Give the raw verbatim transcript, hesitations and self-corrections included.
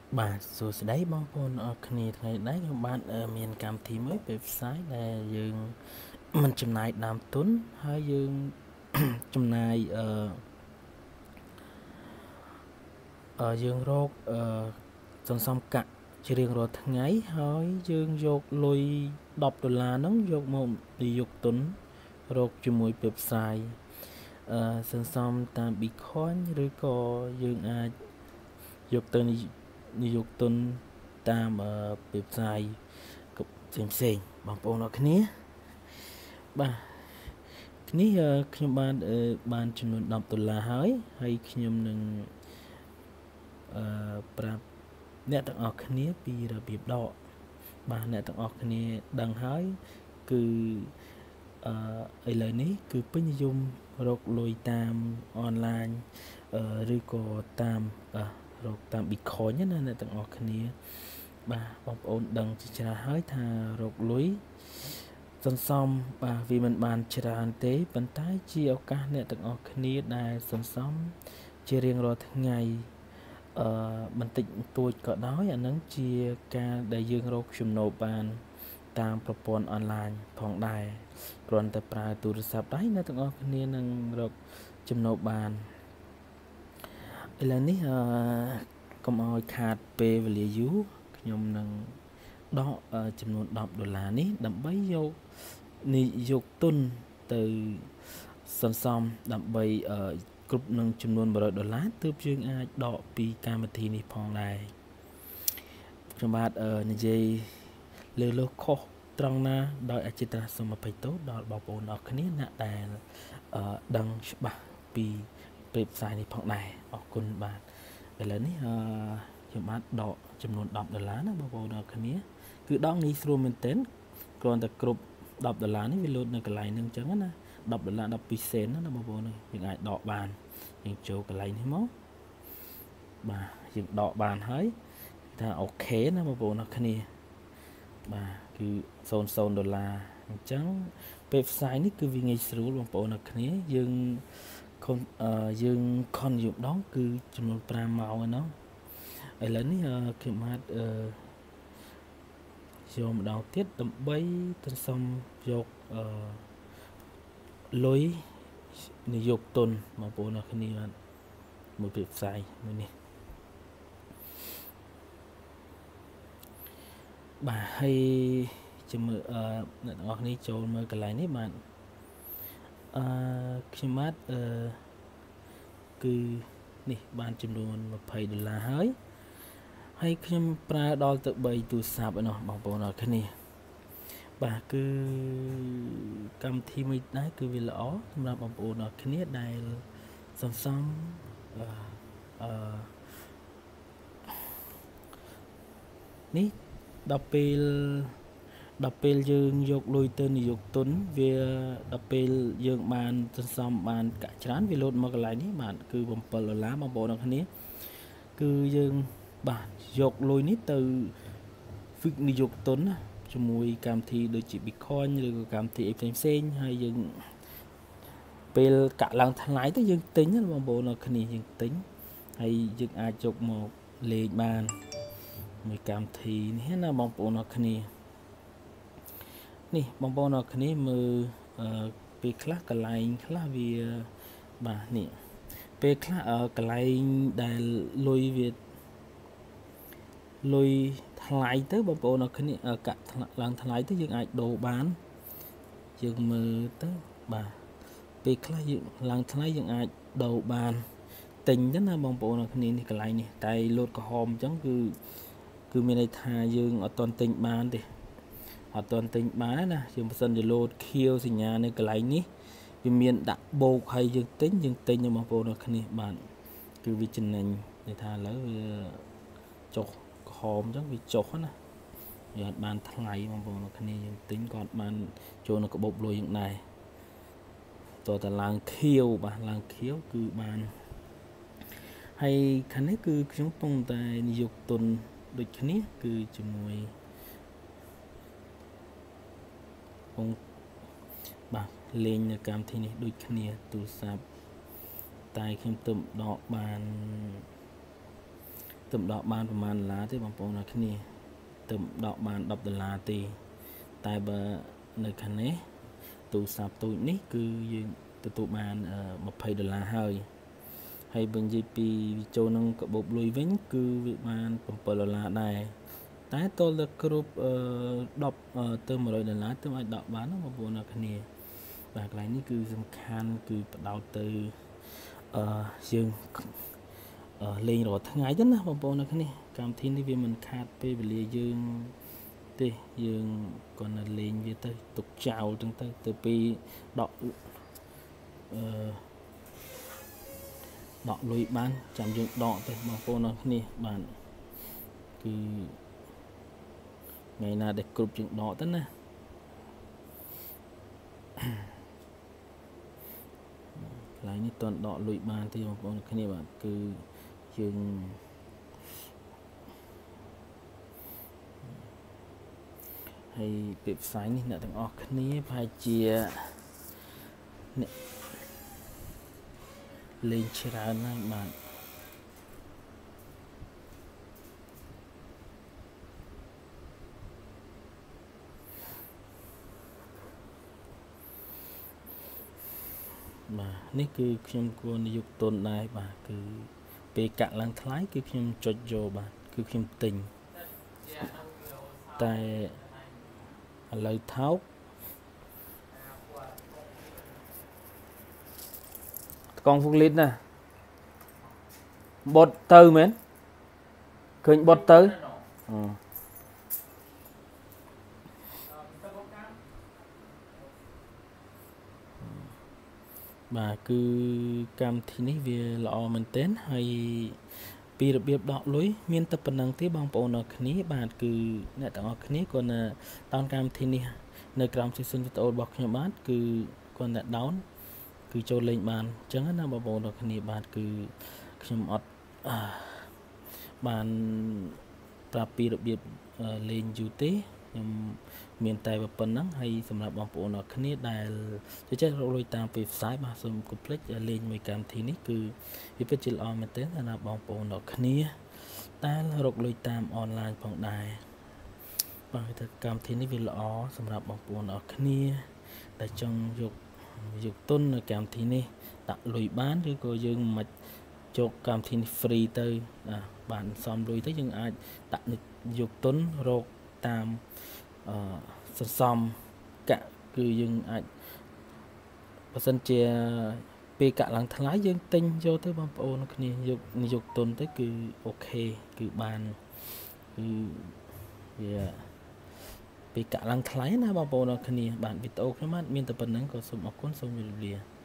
បាទសួស្តីបងប្អូនអរគ្នាថ្ងៃនេះខ្ញុំបានមានកម្មវិធីមួយពេលផ្សាយដែលយើងមិនចំណាយដើមទុនហើយយើងចំណាយអឺអឺយើងរកអឺសន្សំកាក់ជារៀងរាល់ថ្ងៃហើយយើងយកលុយដប់ដុល្លារហ្នឹងយកមកនិយោគទុនរកជាមួយពេលផ្សាយអឺសន្សំតាម Bitcoin ឬក៏យើងអាចយកទៅនិយោគទុនតាមពេលផ្សាយផ្សេងផ្សេងបងប្អូនអរគ្នាបាទនេះខ្ញុំបានបានចំនួនដប់ដុល្លារហើយហើយខ្ញុំនឹងអឺប្រាប់អ្នកទាំងអស់គ្នាពីរបៀបដកបាទអ្នកទាំងអស់គ្នាដឹងហើយគឺអឺឥឡូវនេះគឺពេញនិយមរកលុយតាមអនឡាញឬក៏តាមរកតាម Bitcoin ណាអ្នកទាំងអស់គ្នាបាទបងប្អូនដឹងជាច្រើនហើយថារកលុយសន្សំបាទវាមិនបានច្រើនទេប៉ុន្តែជាឱកាសអ្នកទាំងអស់គ្នាដែលសន្សំជារៀងរាល់ថ្ងៃអឺបន្តិចបន្តួចក៏ដោយអានឹងជាការដែលយើងរកចំណូលបានតាមប្រព័ន្ធអនឡាញផងដែរគ្រាន់តែប្រើទូរស័ព្ទដៃអ្នកទាំងអស់គ្នានឹងរកចំណូលបានឥឡូវនេះអឺកុំឲ្យខាតពេលវេលាយូរខ្ញុំនឹងដកចំនួនដប់ដុល្លារនេះដើម្បីយកនិយោគទុនទៅសន្សំដើម្បីគ្រប់នឹងចំនួនmột trămដុល្លារទើបយើងអាចដកពីកម្មវិធីនេះផងដែរខ្ញុំបាទនិយាយលើលើខុសត្រង់ណាដោយអចិន្ត្រៃយ៍សូមអភ័យទោសដល់បងប្អូនអរគ្នាអ្នកដែលដឹងច្បាស់ពីពេលផ្សាយនេះផងដែរអរគុណបាទឥឡូវនេះអឺខ្ញុំបាទដកចំនួនដប់ដុល្លារណាបងប្អូនអរគ្នាគឺដងនេះស្រួលមែនទែនគ្រាន់តែគ្រប់ដប់ដុល្លារនេះវាលោតនៅកន្លែងហ្នឹងអញ្ចឹងណាដប់ដុល្លារ12សេនណាបងប្អូនយើងអាចដកបានយើងចូលកន្លែងនេះមកបាទយើងដកបានហើយថាអូខេណាបងប្អូនអរគ្នាបាទគឺសូន្យដុល្លារអញ្ចឹងពេលផ្សាយនេះគឺវាងាយស្រួលបងប្អូនអរគ្នាយើងយើងខនយប់ដងគឺចំនួន5ម៉ោងឯណោះឥឡូវនេះខ្ញុំបាទអឺយកម្ដងទៀតដើម្បីសន្សំយកអឺលុយនិយោគទុនបងប្អូនអរគ្នាបាទមួយពេលផ្សាយមួយនេះបាទហើយជាមួយអឺអ្នកទាំងអស់គ្នាចូលមើលកន្លែងនេះបាទអឺខ្ញុំបាទអឺគឺនេះបានចំនួន20ដុល្លារហើយហើយខ្ញុំប្រើដល់ទៅ3ទូរស័ព្ទឯណោះបងប្អូនអរគ្នាបាទគឺកម្មវិធីមួយដែរគឺវាល្អសម្រាប់បងប្អូនអរគ្នាដែលសន្សំអឺអឺនេះដល់ពេលដល់ពេលយើងយកលុយទៅនិយោគទុនវាដល់ពេលយើងបានសន្សំបានកាក់ច្រើនវាលោតមកកន្លែងនេះបាទគឺ7ដុល្លារបងប្អូនអរគ្នាគឺយើងបាទយកលុយនេះទៅហ្វិកនិយោគទុនណាជាមួយកម្មវិធីដូចជា Bitcoin ឬក៏កម្មវិធីផ្សេងផ្សេងហើយយើងពេលកាក់ឡើងថ្លៃទៅយើងទិញណាបងប្អូនអរគ្នាយើងទិញហើយយើងអាចយកមកលេងបានមួយកម្មវិធីនេះណាបងប្អូនអរគ្នានេះបងប្អូនអរគ្នាមើលពេលខ្លះកន្លែងខ្លះវាបាទនេះពេលខ្លះកន្លែងដែលលុយវាលុយថ្លៃទៅបងប្អូនអរគ្នាកាក់ឡើងថ្លៃទៅយើងអាចដូរបានយើងមើលទៅបាទពេលខ្លះយើងឡើងថ្លៃយើងអាចដូរបានទិញទៅណាបងប្អូនអរគ្នានេះកន្លែងនេះតែលោតក្រហមអញ្ចឹងគឺគឺមានន័យថាយើងអត់ទាន់ទិញបានទេអត់ទាន់ទិញបានណាយើងបើសិនជាលោតខៀវសញ្ញានៅកន្លែងនេះវាមានដាក់បូកហើយយើងទិញយើងទិញបងប្អូនអរគ្នាបានគឺវាចំណេញន័យថាឥឡូវវាចុះក្រហមអញ្ចឹងវាចុះណាវាអត់បានថ្លៃបងប្អូនអរគ្នាយើងទិញក៏អត់បានចូលនៅកាបូបលុយយ៉ាងដែរតើតឡើងខៀវបាទឡើងខៀវគឺបានហើយខាងនេះគឺខ្ញុំកំពុងតែនិយោគទុនដូចគ្នាគឺជាមួយបងបាទលេងនៅកម្មវិធីនេះដូចគ្នាទូរស័ព្ទតែខ្ញុំទៅដកបាន tụm đọ bànประมาณ lá thế bằng phong là cái này tụm đọ bàn đọc đô la thì tại bờ nơi khán ấy tụ sạp tụ ní cứ tụ tụ bàn một phẩy đô la hơi hay bên giê pê châu nông cậu bột lùi vĩnh cứ việc bàn một phẩy đô la này tái tôi là group đọc từ một đô la từ ai đọc bán nó một bộ là cái này và cái này cứ dùng khan cứ bắt đầu từ dương lên rồi tháng ngày nhất một bộ là cái này cảm thấy như vì mình khát về về dương thì dương còn là lên về tới tục chào trong tới từ pi đọc đọ lùi bán chạm dương đọ tới một bộ là cái này bạn cứ ngày nào để cục chuyện đỏ tất nè lại như toàn đỏ lụi bàn thì một con cái này bạn cứ dừng hay bịp sánh này là thằng ọc cái này phải chia lên chia ra này bạn màนี่คือខ្ញុំគួរនិយាយទុនដែរបាទគឺពេលកាក់ឡើងថ្លៃគឺខ្ញុំចុចយកបាទគឺខ្ញុំទិញតែឥឡូវថោកកងហ្វុកលីតណាបត់ទៅមែនឃើញបត់ទៅអឺបាទគឺកម្មវិធីនេះវាល្អមែនទែនហើយពីរបៀបដកលុយមានតែប៉ុណ្្នឹងទេបងប្អូនអរគ្នាបាទគឺអ្នកទាំងអស់គ្នាគាត់ណាដោនកម្មវិធីនេះនៅក្រោម section វីដេអូរបស់ខ្ញុំបាទគឺគាត់ណាដោនគឺចូលលេងបានអញ្ចឹងណាបងប្អូនអរគ្នាបាទគឺខ្ញុំអត់បានប្រាប់ពីរបៀបលេងយូរទេខ្ញុំមានតែប៉ុណ្្នឹងហើយសម្រាប់បងប្អូនអរគ្នាដែលចូលចិត្តរកលុយតាមពេលផ្សាយបាទសូមកុំភ្លេចលេងមួយកម្មវិធីនេះគឺវាពិតជាល្អមែនទែនសម្រាប់បងប្អូនអរគ្នាដែលរកលុយតាមអនឡាញផងដែរបាទទៅកម្មវិធីនេះវាល្អសម្រាប់បងប្អូនអរគ្នាដែលចង់យកយកទុននៅកម្មវិធីនេះដាក់លុយបានឬក៏យើងមិនយកកម្មវិធីនេះ free ទៅបានសំលុយទៅយើងអាចដាក់យកទុនរកតាមអឺសន្សំកាក់គឺយើងអាចបើសិនជាពេលកាក់ឡើងថ្លៃយើងទិញយកទៅបងប្អូនគ្នាយកយកទុនទៅគឺអូខេគឺបានគឺវាពេលកាក់ឡើងថ្លៃណាបងប្អូនគ្នាបាទវីដេអូខ្ញុំបាទមានតែប៉ុណ្្នឹងក៏សូមអរគុណសូមជម្រាបលា